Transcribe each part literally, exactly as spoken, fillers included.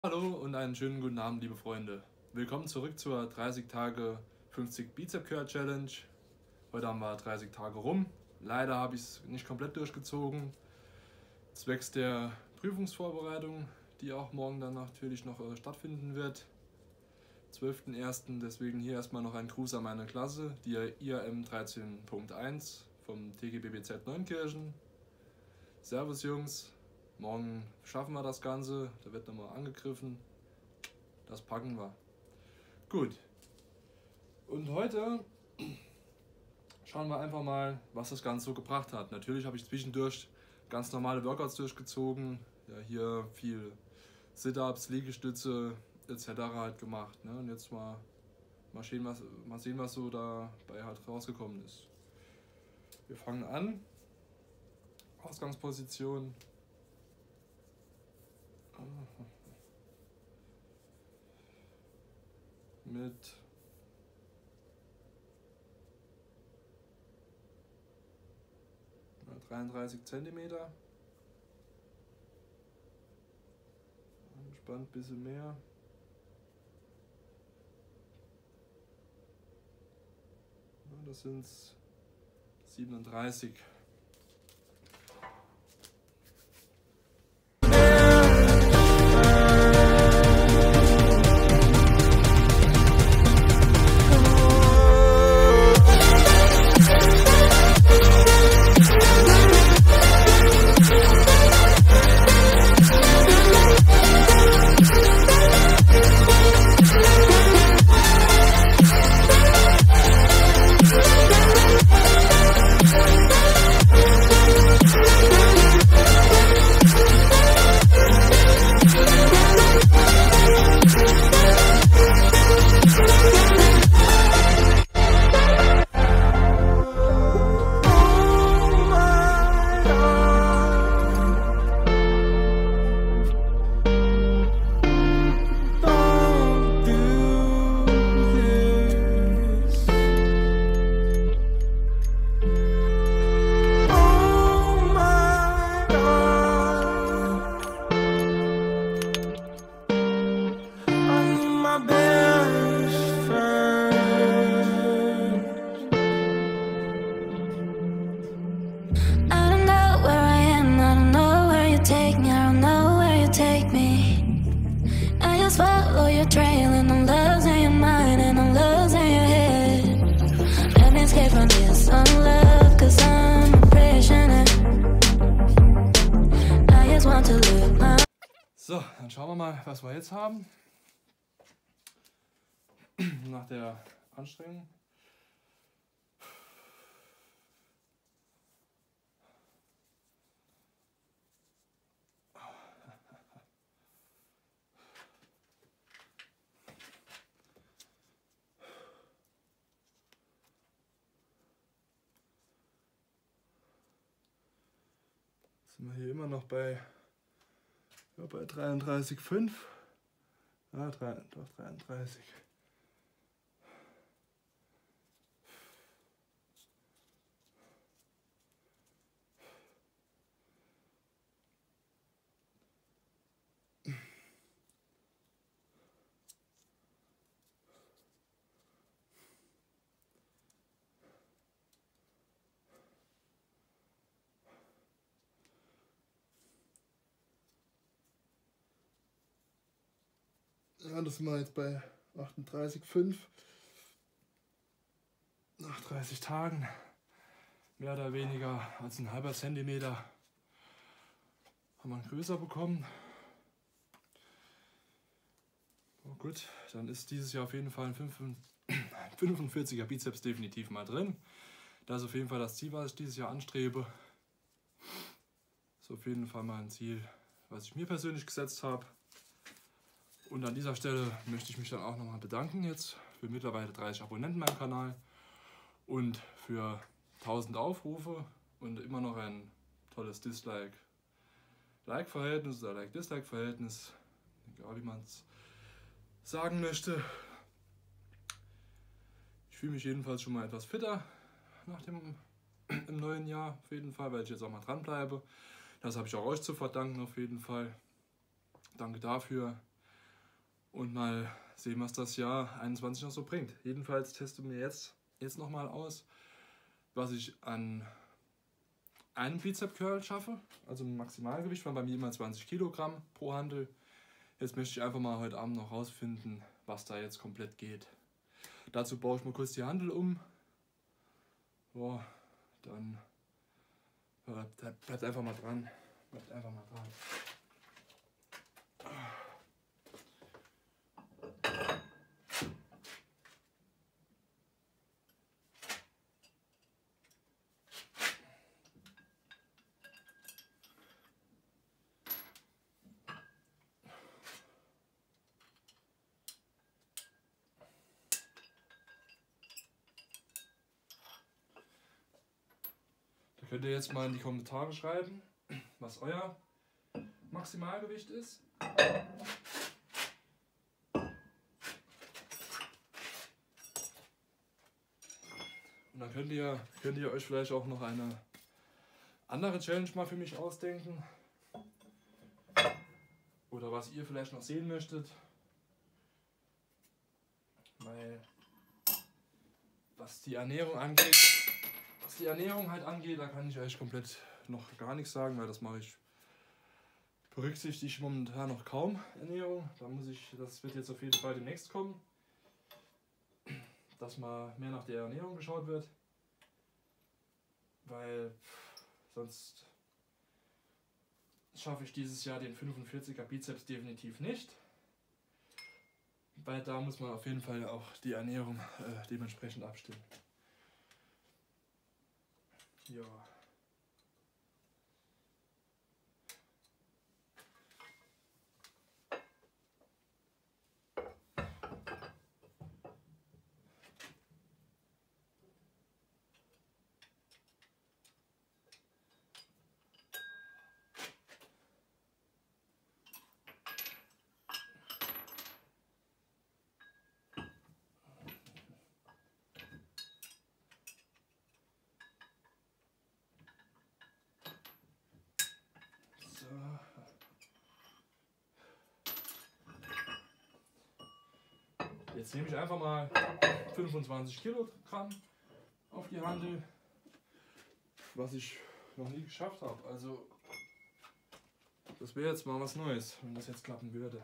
Hallo und einen schönen guten Abend, liebe Freunde. Willkommen zurück zur dreißig Tage fünfzig Bizep Curl Challenge. Heute haben wir dreißig Tage rum. Leider habe ich es nicht komplett durchgezogen, zwecks der Prüfungsvorbereitung, die auch morgen dann natürlich noch äh, stattfinden wird. zwölften ersten Deswegen hier erstmal noch ein Gruß an meine Klasse, die I A M dreizehn Punkt eins vom T G B B Z Neunkirchen. Servus Jungs. Morgen schaffen wir das Ganze, da wird nochmal angegriffen. Das packen wir. Gut. Und heute schauen wir einfach mal, was das Ganze so gebracht hat. Natürlich habe ich zwischendurch ganz normale Workouts durchgezogen. Ja, hier viel Sit-Ups, Liegestütze et cetera halt gemacht. Ne? Und jetzt mal, mal, sehen, was, mal sehen, was so dabei halt rausgekommen ist. Wir fangen an. Ausgangsposition. Mit dreiunddreißig Zentimeter. Entspannt ein bisschen mehr. Das sind siebenunddreißig. Follow your trail and I'm losing your mind and I'm losing your head. Let me escape from this unlove cause I'm a prisoner. I just want to live my... So, dann schauen wir mal, was wir jetzt haben. Nach der Anstrengung. Sind wir hier immer noch bei, ja, bei dreiunddreißig Komma fünf. Ja, drei, doch dreiunddreißig. Ja, das sind wir jetzt bei achtunddreißig Komma fünf. Nach dreißig Tagen. Mehr oder weniger als ein halber Zentimeter haben wir ihn größer bekommen. Oh gut, dann ist dieses Jahr auf jeden Fall ein fünfundvierziger Bizeps definitiv mal drin. Das ist auf jeden Fall das Ziel, was ich dieses Jahr anstrebe. Das ist auf jeden Fall mal ein Ziel, was ich mir persönlich gesetzt habe. Und an dieser Stelle möchte ich mich dann auch nochmal bedanken jetzt für mittlerweile dreißig Abonnenten meinem Kanal und für tausend Aufrufe und immer noch ein tolles Dislike-Like-Verhältnis oder Like-Dislike-Verhältnis, egal wie man es sagen möchte. Ich fühle mich jedenfalls schon mal etwas fitter nach dem im neuen Jahr auf jeden Fall, weil ich jetzt auch mal dran bleibe. Das habe ich auch euch zu verdanken auf jeden Fall. Danke dafür. und mal sehen, was das Jahr einundzwanzig noch so bringt. Jedenfalls testen wir jetzt, jetzt nochmal aus, was ich an einem Bizep Curl schaffe. Also ein Maximalgewicht war bei mir immer zwanzig Kilogramm pro Hantel. Jetzt möchte ich einfach mal heute Abend noch rausfinden, was da jetzt komplett geht. Dazu baue ich mal kurz die Hantel um. Boah, dann bleibt, bleibt einfach mal dran. Bleibt einfach mal dran. Könnt ihr jetzt mal in die Kommentare schreiben, was euer Maximalgewicht ist. Und dann könnt ihr, könnt ihr euch vielleicht auch noch eine andere Challenge mal für mich ausdenken. Oder was ihr vielleicht noch sehen möchtet. Weil was die Ernährung angeht, Was die Ernährung halt angeht, da kann ich euch komplett noch gar nichts sagen, weil das mache ich, berücksichtige ich momentan noch kaum Ernährung. Da muss ich, das wird jetzt auf jeden Fall demnächst kommen, dass mal mehr nach der Ernährung geschaut wird, weil sonst schaffe ich dieses Jahr den fünfundvierziger Bizeps definitiv nicht, weil da muss man auf jeden Fall auch die Ernährung äh, dementsprechend abstimmen. Ja. Jetzt nehme ich einfach mal fünfundzwanzig Kilogramm auf die Hantel, was ich noch nie geschafft habe. Also das wäre jetzt mal was Neues, wenn das jetzt klappen würde.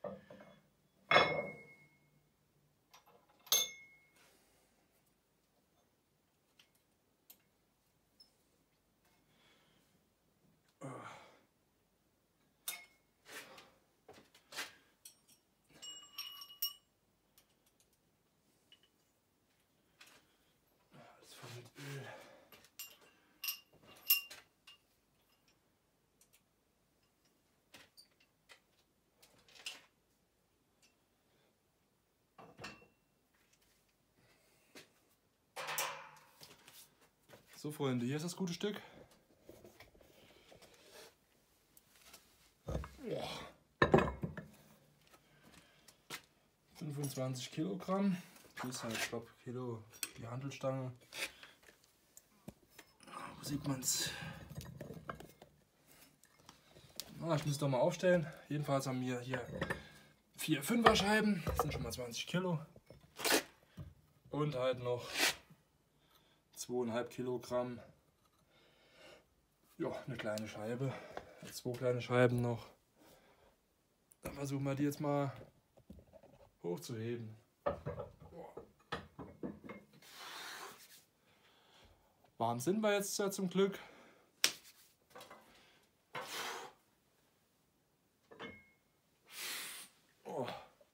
So Freunde, hier ist das gute Stück. fünfundzwanzig Kilogramm. Plus halt, ich glaube, Kilo die Hantelstange. Wo sieht man es? Ah, ich muss doch mal aufstellen. Jedenfalls haben wir hier vier Fünfer Scheiben. Das sind schon mal zwanzig Kilo. Und halt noch zweieinhalb Kilogramm. Ja, eine kleine Scheibe. Zwei kleine Scheiben noch. Dann versuchen wir die jetzt mal hochzuheben. Warm sind wir jetzt ja zum Glück. Oh.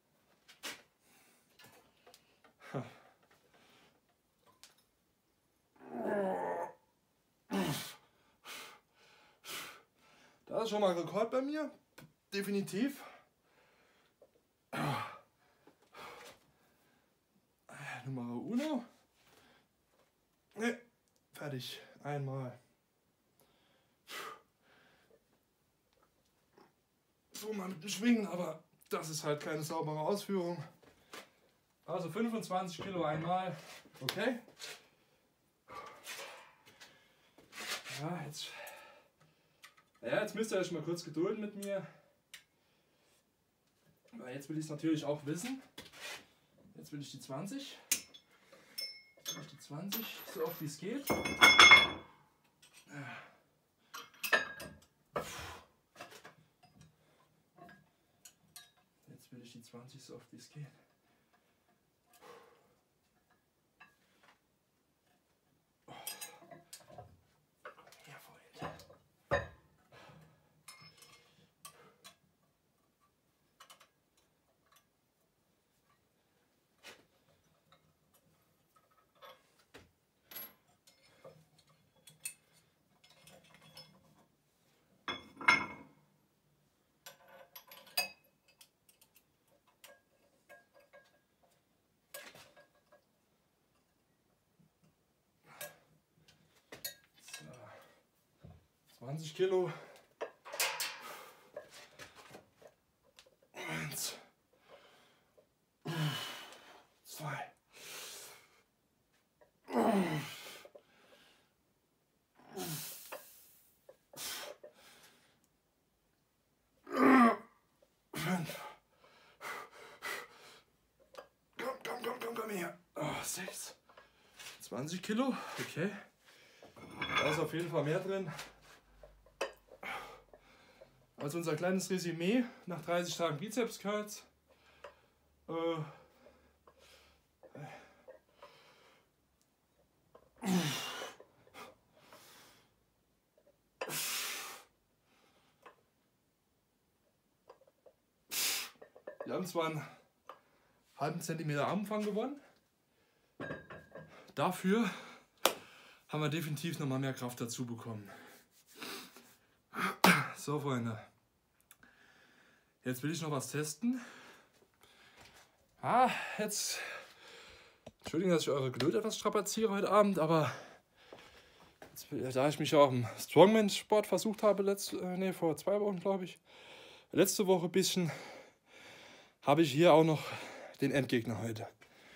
Das ist schon mal ein Rekord bei mir, definitiv. Nummer uno. Ne, fertig. Einmal. So mal mit dem Schwingen, aber das ist halt keine saubere Ausführung. Also fünfundzwanzig Kilo einmal. Okay. Ja, jetzt. Ja, jetzt müsst ihr euch mal kurz gedulden mit mir. Weil jetzt will ich es natürlich auch wissen. Jetzt will ich die zwanzig. Jetzt will ich die zwanzig, so oft wie es geht. Jetzt will ich die zwanzig, so oft wie es geht. zwanzig Kilo. Eins. Zwei. Fünf. Komm, komm, komm, komm, komm her. Oh, sechs. zwanzig Kilo. Okay. Da ist auf jeden Fall mehr drin. Also unser kleines Resümee nach dreißig Tagen Bizeps Curls. Äh, wir haben zwar einen halben Zentimeter Armumfang gewonnen. Dafür haben wir definitiv noch mal mehr Kraft dazu bekommen. So, Freunde. Jetzt will ich noch was testen. Ah, jetzt. Entschuldigung, dass ich eure Geduld etwas strapaziere heute Abend, aber jetzt, da ich mich auch im Strongman-Sport versucht habe, letzte, äh, nee, vor zwei Wochen, glaube ich, letzte Woche ein bisschen, habe ich hier auch noch den Endgegner heute.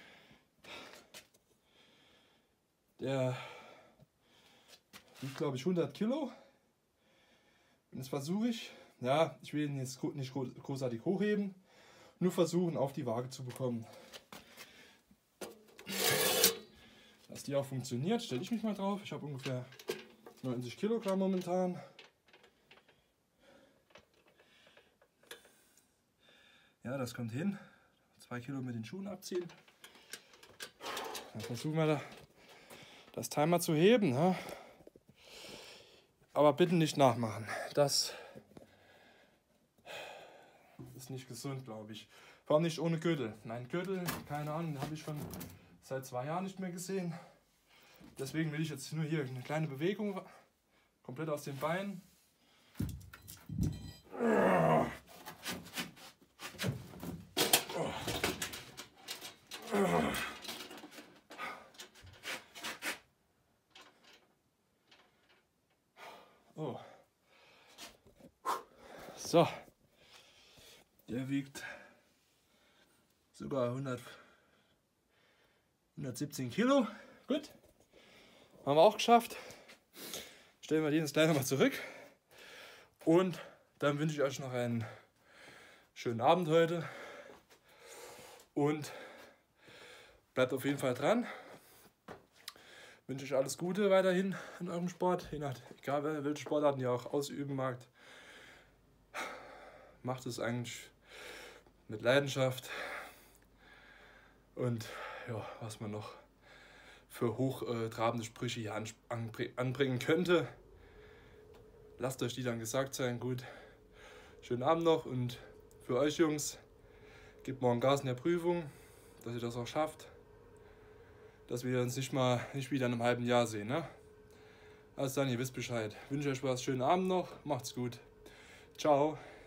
Der wiegt, glaube ich, hundert Kilo. Und jetzt versuche ich, ja, ich will ihn jetzt nicht großartig hochheben, nur versuchen, auf die Waage zu bekommen. Dass die auch funktioniert, stelle ich mich mal drauf. Ich habe ungefähr neunzig Kilogramm momentan. Ja, das kommt hin. Zwei Kilo mit den Schuhen abziehen. Dann versuchen wir da das Timer zu heben. Ne? Aber bitte nicht nachmachen. Das ist nicht gesund, glaube ich. Vor allem nicht ohne Gürtel. Nein, Gürtel, keine Ahnung, den habe ich schon seit zwei Jahren nicht mehr gesehen. Deswegen will ich jetzt nur hier eine kleine Bewegung, komplett aus den Beinen. Oh. So. Der wiegt sogar hundert, hundertsiebzehn Kilo. Gut. Haben wir auch geschafft. Stellen wir den jetzt gleich nochmal zurück. Und dann wünsche ich euch noch einen schönen Abend heute. Und bleibt auf jeden Fall dran. Wünsche euch alles Gute weiterhin in eurem Sport. Je nach, egal welche Sportarten ihr auch ausüben magt. Macht es eigentlich mit Leidenschaft. Und ja, was man noch für hochtrabende Sprüche hier anbringen könnte, lasst euch die dann gesagt sein. Gut, schönen Abend noch und für euch Jungs, gebt morgen Gas in der Prüfung, dass ihr das auch schafft, dass wir uns nicht mal nicht wieder in einem halben Jahr sehen. Ne? Also dann, ihr wisst Bescheid. Ich wünsche euch was, schönen Abend noch, macht's gut. Ciao.